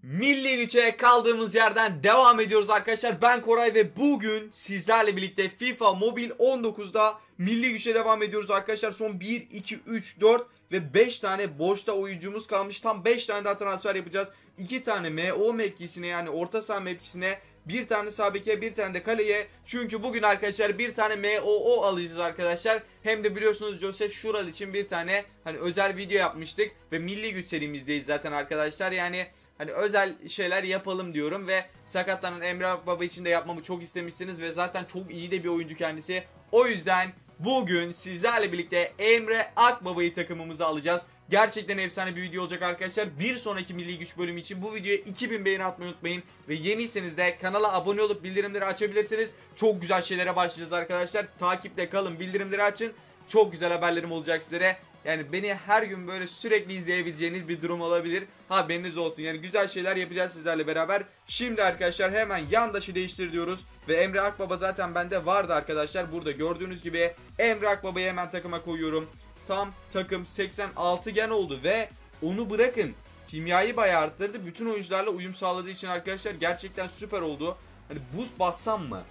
Milli Güç'e kaldığımız yerden devam ediyoruz arkadaşlar. Ben Koray ve bugün sizlerle birlikte FIFA Mobil 19'da Milli Güç'e devam ediyoruz arkadaşlar. Son 1, 2, 3, 4 ve 5 tane boşta oyuncumuz kalmış. Tam 5 tane daha transfer yapacağız. 2 tane MO mevkisine, yani orta saha mevkisine, bir tane sağ beke, bir tane de kaleye. Çünkü bugün arkadaşlar bir tane MOO alacağız arkadaşlar. Hem de biliyorsunuz Josef Şural için bir tane özel video yapmıştık ve Milli Güç serimizdeyiz zaten arkadaşlar. Yani özel şeyler yapalım diyorum ve sakatlanan Emre Akbaba için de yapmamı çok istemişsiniz ve zaten çok iyi de bir oyuncu kendisi. O yüzden bugün sizlerle birlikte Emre Akbaba'yı takımımıza alacağız. Gerçekten efsane bir video olacak arkadaşlar. Bir sonraki Milli Güç bölümü için bu videoya 2000 beğeni atmayı unutmayın. Ve yeniyseniz de kanala abone olup bildirimleri açabilirsiniz. Çok güzel şeylere başlayacağız arkadaşlar. Takipte kalın, bildirimleri açın. Çok güzel haberlerim olacak sizlere. Yani beni her gün böyle sürekli izleyebileceğiniz bir durum olabilir. Haberiniz olsun. Yani güzel şeyler yapacağız sizlerle beraber. Şimdi arkadaşlar hemen yandaşı değiştir diyoruz. Ve Emre Akbaba zaten bende vardı arkadaşlar. Burada gördüğünüz gibi Emre Akbaba'yı hemen takıma koyuyorum. Tam takım 86 gen oldu ve onu bırakın, kimyayı bayağı arttırdı. Bütün oyuncularla uyum sağladığı için arkadaşlar gerçekten süper oldu. Hani boost bassam mı?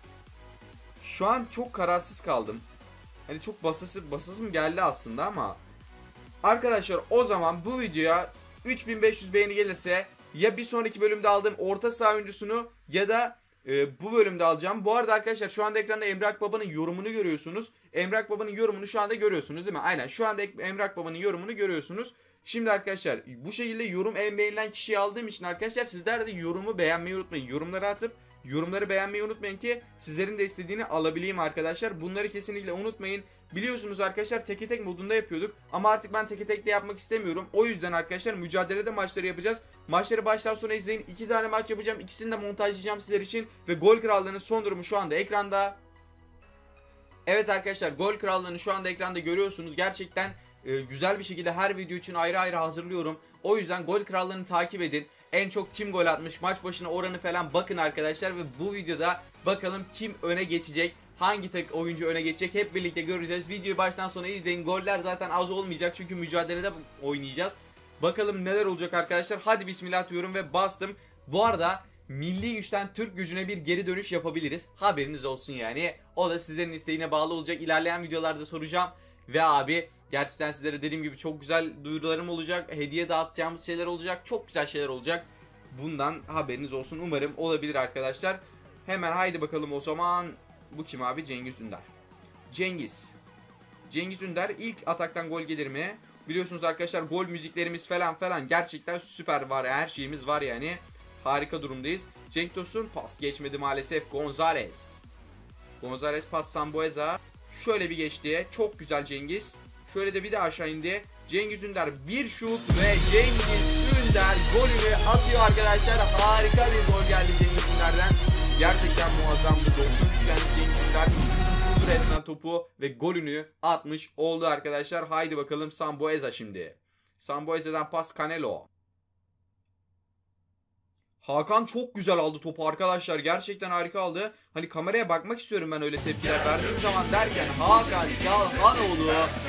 Şu an çok kararsız kaldım. Hani çok basasım geldi aslında ama arkadaşlar o zaman bu videoya 3500 beğeni gelirse ya bir sonraki bölümde aldığım orta saha oyuncusunu ya da bu bölümde alacağım. Bu arada arkadaşlar şu anda ekranda Emre Akbaba'nın yorumunu görüyorsunuz. Emre Akbaba'nın yorumunu şu anda görüyorsunuz değil mi? Aynen, şu anda Emre Akbaba'nın yorumunu görüyorsunuz. Şimdi arkadaşlar bu şekilde yorum en beğenilen kişiyi aldığım için arkadaşlar sizler de yorumu beğenmeyi unutmayın. Yorumları atıp yorumları beğenmeyi unutmayın ki sizlerin de istediğini alabileyim arkadaşlar. Bunları kesinlikle unutmayın. Biliyorsunuz arkadaşlar teke tek modunda yapıyorduk ama artık ben teke tek de yapmak istemiyorum. O yüzden arkadaşlar mücadelede maçları yapacağız. Maçları baştan sona izleyin. 2 tane maç yapacağım. İkisini de montajlayacağım sizler için. Ve Gol Krallığı'nın son durumu şu anda ekranda. Evet arkadaşlar, Gol Krallığı'nı şu anda ekranda görüyorsunuz. Gerçekten güzel bir şekilde her video için ayrı ayrı hazırlıyorum. O yüzden Gol Krallığı'nı takip edin. En çok kim gol atmış, maç başına oranı falan bakın arkadaşlar. Ve bu videoda bakalım kim öne geçecek. Hangi tek oyuncu öne geçecek hep birlikte göreceğiz. Videoyu baştan sona izleyin. Goller zaten az olmayacak çünkü mücadelede oynayacağız. Bakalım neler olacak arkadaşlar. Hadi bismillah diyorum ve bastım. Bu arada Milli Güç'ten Türk Gücü'ne bir geri dönüş yapabiliriz. Haberiniz olsun yani. O da sizlerin isteğine bağlı olacak. İlerleyen videolarda soracağım. Ve abi gerçekten sizlere dediğim gibi çok güzel duyurularım olacak. Hediye dağıtacağımız şeyler olacak. Çok güzel şeyler olacak. Bundan haberiniz olsun. Umarım olabilir arkadaşlar. Hemen haydi bakalım o zaman. Bu kim abi? Cengiz Ünder. Cengiz Ünder ilk ataktan gol gelir mi? Biliyorsunuz arkadaşlar gol müziklerimiz falan gerçekten süper var. Her şeyimiz var yani. Harika durumdayız. Cenk Tosun pas geçmedi maalesef. Gonzalez pas Sambueza. Şöyle bir geçti. Çok güzel Cengiz. Şöyle de bir de aşağı indi. Cengiz Ünder bir şut ve Cengiz Ünder golünü atıyor arkadaşlar. Harika bir gol geldi Cengiz Ünder'den. Gerçekten muazzamdı. 93 yani Cengiz Ünder uçurdu resmen topu ve golünü atmış oldu arkadaşlar. Haydi bakalım Sambueza şimdi. Sambueza'dan pas Canelo. Hakan çok güzel aldı topu arkadaşlar. Gerçekten harika aldı. Hani kameraya bakmak istiyorum ben öyle tepkiler verdiğim zaman derken Hakan Çalhanoğlu.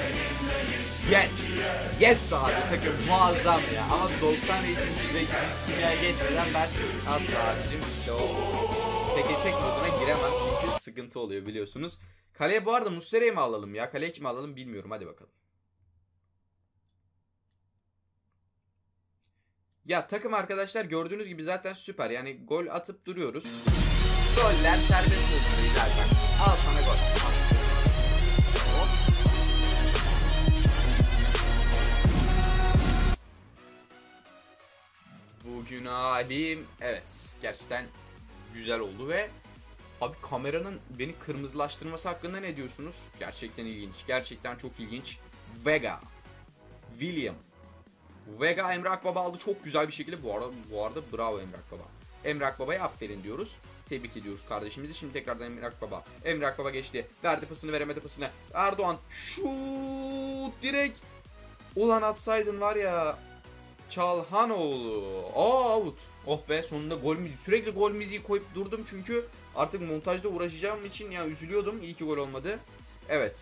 Yes abi, takım muazzam ya. Ama 90 eğitimci ve kimyaya geçmeden ben asla abicim işte o tek moduna giremem. Çünkü sıkıntı oluyor biliyorsunuz. Kaleye bu arada Muslera'yı mı alalım ya? Kaleye kimi alalım bilmiyorum. Hadi bakalım. Ya takım arkadaşlar gördüğünüz gibi zaten süper. Yani gol atıp duruyoruz. Goller serbest olsun zaten. Al sana gol. Bugün halim evet gerçekten güzel oldu ve abi kameranın beni kırmızılaştırması hakkında ne diyorsunuz? Gerçekten ilginç. Gerçekten çok ilginç. Vega Emre Akbaba aldı çok güzel bir şekilde. Bu arada bravo Emre Akbaba. Emre Akbaba'ya aferin diyoruz. Tebrik ediyoruz kardeşimizi. Şimdi tekrardan Emre Akbaba. Emre Akbaba geçti. Verdi pasını, veremedi pasını. Erdoğan şut direkt. Ulan atsaydın var ya. Çalhanoğlu. Out. Oh be, sonunda gol müziği. Sürekli gol müziği koyup durdum çünkü artık montajda uğraşacağım için ya üzülüyordum. İyi ki gol olmadı. Evet.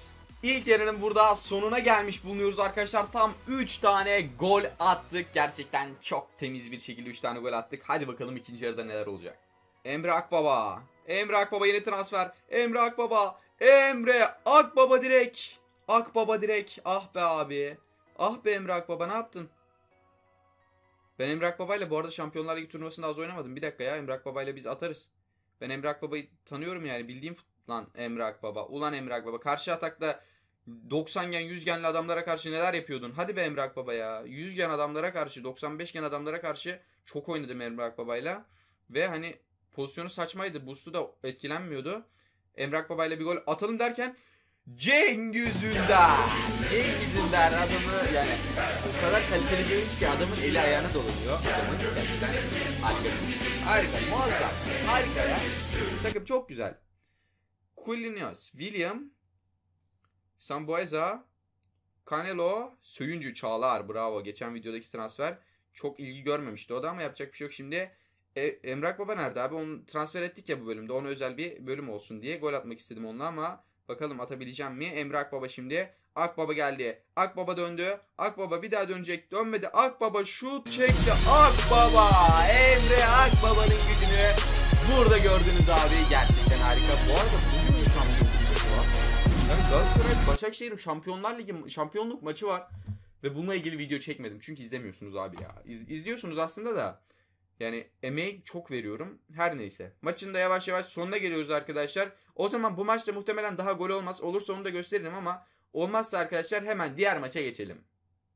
İlk yarının burada sonuna gelmiş bulunuyoruz arkadaşlar. Tam 3 tane gol attık. Gerçekten çok temiz bir şekilde 3 tane gol attık. Hadi bakalım ikinci yarıda neler olacak. Emre Akbaba. Emre Akbaba yeni transfer. Emre Akbaba. Emre Akbaba direkt. Akbaba direkt. Ah be abi. Ah be Emre Akbaba, ne yaptın? Ben Emre Akbaba'yla bu arada Şampiyonlar Ligi turnuvasında az oynamadım. Bir dakika ya, Emre Akbaba'yla biz atarız. Ben Emre Akbaba'yı tanıyorum yani, bildiğim lan Emre Akbaba. Ulan Emre Akbaba, karşı atakta 90 gen 100 genli adamlara karşı neler yapıyordun? Hadi be Emre Akbaba ya. 100 gen adamlara karşı, 95 gen adamlara karşı çok oynadım Emre Akbaba'yla. Ve hani pozisyonu saçmaydı. Boost'u da etkilenmiyordu. Emre Akbaba'yla bir gol atalım derken Cengiz Ünder. Cengiz Ünder adamı yani o kadar kaliteli bir oyuncu ki adamın eli ayağına dolanıyor. Adamın gerçekten harika, muazzam, harika ya. Takım çok güzel. Quilinius, William, Sambueza, Canelo, Söyüncü, Çağlar, bravo. Geçen videodaki transfer çok ilgi görmemişti o da ama yapacak bir şey yok şimdi. Emre Akbaba nerede abi? Onu transfer ettik ya bu bölümde. Ona özel bir bölüm olsun diye gol atmak istedim onunla ama bakalım atabileceğim mi? Emre Akbaba şimdi. Akbaba geldi. Akbaba döndü. Akbaba bir daha dönecek. Dönmedi. Akbaba şut çekti. Akbaba. Emre Akbaba'nın gücünü burada gördünüz abi. Gerçekten harika. Bu arada bugün mü şampiyonluk maçı var? Yani Galatasaray Başakşehir'in Şampiyonlar Ligi şampiyonluk maçı var. Ve bununla ilgili video çekmedim. Çünkü izlemiyorsunuz abi ya. İzliyorsunuz aslında da. Yani emeği çok veriyorum. Her neyse. Maçın da yavaş yavaş sonuna geliyoruz arkadaşlar. O zaman bu maçta muhtemelen daha gol olmaz. Olursa onu da gösteririm ama olmazsa arkadaşlar hemen diğer maça geçelim.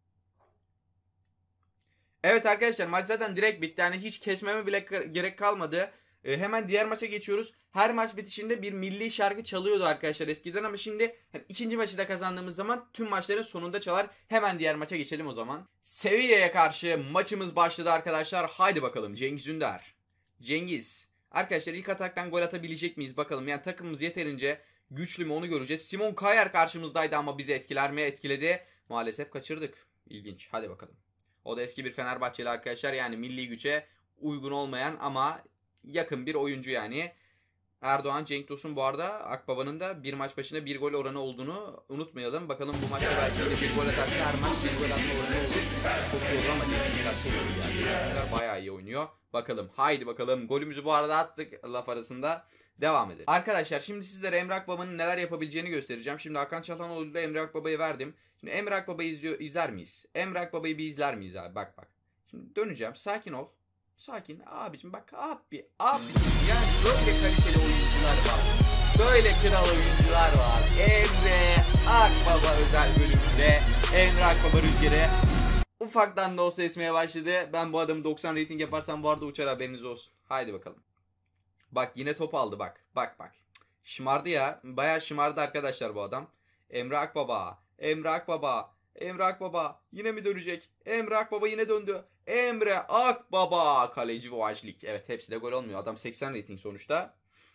Evet arkadaşlar, maç zaten direkt bitti. Yani hiç kesmeme bile gerek kalmadı. Hemen diğer maça geçiyoruz. Her maç bitişinde bir milli şarkı çalıyordu arkadaşlar eskiden ama şimdi ikinci maçı da kazandığımız zaman tüm maçların sonunda çalar. Hemen diğer maça geçelim o zaman. Sevilla'ya karşı maçımız başladı arkadaşlar. Haydi bakalım Cengiz Ünder. Cengiz. Arkadaşlar ilk ataktan gol atabilecek miyiz bakalım. Yani takımımız yeterince güçlü mü onu göreceğiz. Simon Kjaer karşımızdaydı ama bizi etkiler mi? Etkiledi. Maalesef kaçırdık. İlginç. Hadi bakalım. O da eski bir Fenerbahçeli arkadaşlar. Yani milli güce uygun olmayan ama yakın bir oyuncu yani. Erdoğan, Cenk Tosun bu arada Akbaba'nın da bir maç başına bir gol oranı olduğunu unutmayalım. Bakalım bu maçta belki de bir gol atarsa her maç bir gol atma oranı olur. Çok iyi olur ama Cenk çok iyi yani. Bayağı iyi oynuyor. Bakalım, haydi bakalım. Golümüzü bu arada attık laf arasında. Devam edelim. Arkadaşlar şimdi sizlere Emre Akbaba'nın neler yapabileceğini göstereceğim. Şimdi Hakan Çalhanoğlu ile Emre Akbaba'yı verdim. Şimdi Emre Akbaba'yı izler miyiz? Emre Akbaba'yı bir izler miyiz abi? Bak bak. Şimdi döneceğim. Sakin ol. Sakin abicim, bak abi yani böyle kaliteli oyuncular var. Böyle kral oyuncular var. Emre Akbaba özel bölümünde Emre Akbaba rüzgarı ufaktan da olsa esmeye başladı. Ben bu adamı 90 rating yaparsam bu arada uçar, haberiniz olsun. Haydi bakalım. Bak yine top aldı bak. Bak. Şımardı ya. Bayağı şımardı arkadaşlar bu adam. Emre Akbaba. Emre Akbaba. Emre Akbaba yine mi dönecek? Emre Akbaba yine döndü. Emre Akbaba. Kaleci Vajlik. Evet, hepsi de gol olmuyor. Adam 80 rating sonuçta.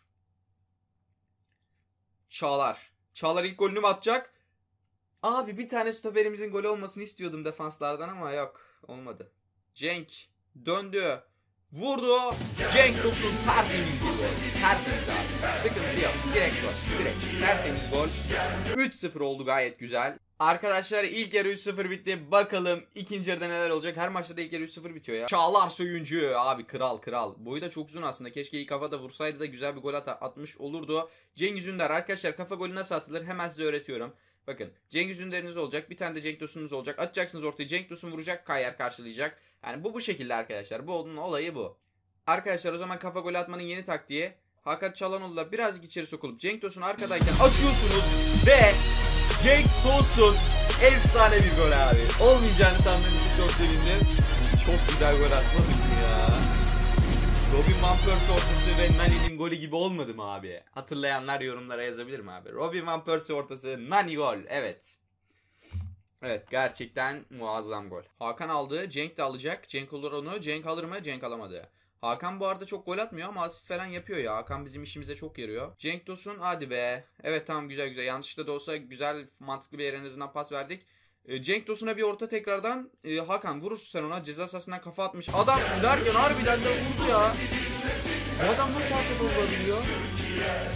Çağlar. Çağlar ilk golünü mü atacak? Abi bir tane stoperimizin gol olmasını istiyordum defanslardan ama yok. Olmadı. Cenk döndü. Vurdu. Cenk Tosun tertemiz bir gol. Tertemiz abi. Sıkıntı yok. Direkt gol. Direkt. Tertemiz gol. 3-0 oldu, gayet güzel. Arkadaşlar ilk yarı 3-0 bitti. Bakalım ikinci yarıda neler olacak. Her maçta da ilk yarı 3-0 bitiyor ya. Çağlar Söyüncü. Abi kral. Boyu da çok uzun aslında. Keşke iyi kafada vursaydı da güzel bir gol atmış olurdu. Cengiz Ünder. Arkadaşlar kafa golü nasıl atılır hemen size öğretiyorum. Bakın Cengiz Ünder'iniz olacak. Bir tane de Cenk Tosun'unuz olacak. Atacaksınız ortaya. Cenk Tosun vuracak. Kjaer karşılayacak. Yani bu şekilde arkadaşlar. Bu onun olayı bu. Arkadaşlar o zaman kafa golü atmanın yeni taktiği. Hakan Çalhanoğlu'la birazcık içeri sokulup Cenk Tosun arkadayken açıyorsunuz ve Cenk Tosun efsane bir gol abi. Olmayacağını sandığım için çok sevindim. Çok güzel gol atmadık mı ya? Robin Van Persie ortası ve Nani'nin golü gibi olmadı mı abi? Hatırlayanlar yorumlara yazabilir mi abi? Robin Van Persie ortası, Nani gol. Evet. Evet, gerçekten muazzam gol. Hakan aldı. Cenk de alacak. Cenk olur onu. Cenk alır mı? Cenk alamadı. Hakan bu arada çok gol atmıyor ama asist falan yapıyor ya. Hakan bizim işimize çok yarıyor. Cenk Tosun hadi be. Evet tamam, güzel. Yanlışlıkla da olsa güzel, mantıklı bir yere en azından pas verdik. Cenk Tosun'a bir orta tekrardan. Hakan vurursun sen ona. Ceza sahasından kafa atmış. Adamsın derken harbiden de vurdu ya. Bu adam nasıl artık olabiliyor?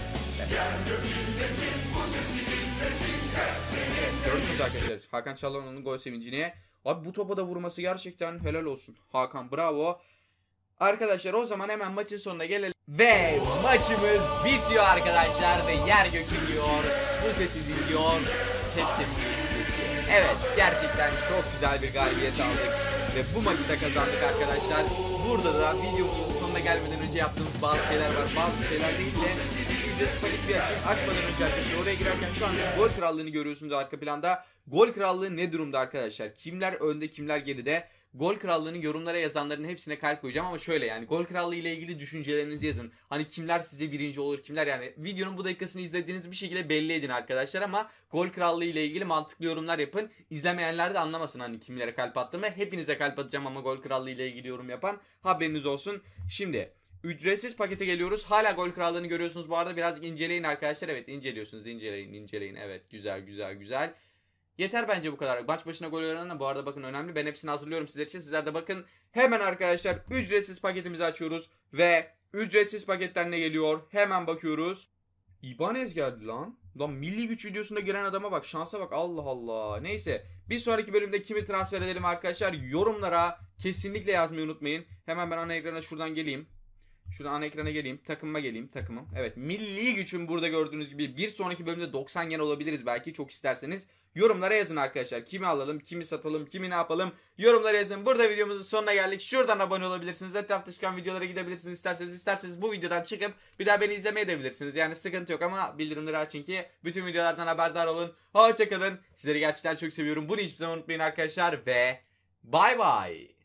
Gördünüz arkadaşlar Hakan Çalhanoğlu'nun gol sevincini. Abi bu topa da vurması gerçekten helal olsun. Hakan bravo. Arkadaşlar o zaman hemen maçın sonuna gelelim. Ve maçımız bitiyor arkadaşlar ve yer gök gidiyor. Bu sesi dinliyor. Hepsi. Evet gerçekten çok güzel bir galibiyet aldık. Ve bu maçı da kazandık arkadaşlar. Burada da videomuzun sonuna gelmeden önce yaptığımız bazı şeyler var. Bazı şeyler değil de düşünce spaget bir açayım. Açmadan önce arkadaşlar oraya girerken şu anda gol krallığını görüyorsunuz arka planda. Gol krallığı ne durumda arkadaşlar? Kimler önde kimler geride? Gol krallığını yorumlara yazanların hepsine kalp koyacağım ama şöyle yani gol krallığı ile ilgili düşüncelerinizi yazın. Hani kimler size birinci olur kimler yani videonun bu dakikasını izlediğiniz bir şekilde belli edin arkadaşlar ama gol krallığı ile ilgili mantıklı yorumlar yapın. İzlemeyenler de anlamasın hani kimlere kalp attığımı. Hepinize kalp atacağım ama gol krallığı ile ilgili yorum yapan haberiniz olsun. Şimdi ücretsiz pakete geliyoruz. Hala gol krallığını görüyorsunuz bu arada birazcık inceleyin arkadaşlar. Evet inceliyorsunuz inceleyin evet güzel. Yeter bence bu kadar. Maç başına gol oranı bu arada bakın önemli. Ben hepsini hazırlıyorum sizler için. Sizler de bakın. Hemen arkadaşlar ücretsiz paketimizi açıyoruz. Ve ücretsiz paketten ne geliyor? Hemen bakıyoruz. İbanez geldi lan. Lan milli güç videosunda giren adama bak. Şansa bak Allah Allah. Neyse. Bir sonraki bölümde kimi transfer edelim arkadaşlar? Yorumlara kesinlikle yazmayı unutmayın. Hemen ben ana ekrana şuradan geleyim. Şuradan ana ekrana geleyim. Takımıma geleyim. Takımım. Evet. Milli gücüm burada gördüğünüz gibi. Bir sonraki bölümde 90 yen olabiliriz belki. Çok isterseniz. Yorumlara yazın arkadaşlar. Kimi alalım, kimi satalım, kimi ne yapalım. Yorumlara yazın. Burada videomuzun sonuna geldik. Şuradan abone olabilirsiniz. Etrafta çıkan videolara gidebilirsiniz isterseniz bu videodan çıkıp bir daha beni izlemeye edebilirsiniz. Yani sıkıntı yok ama bildirimleri açın ki bütün videolardan haberdar olun. Hoşçakalın. Sizleri gerçekten çok seviyorum. Bunu hiçbir zaman unutmayın arkadaşlar ve bay bay.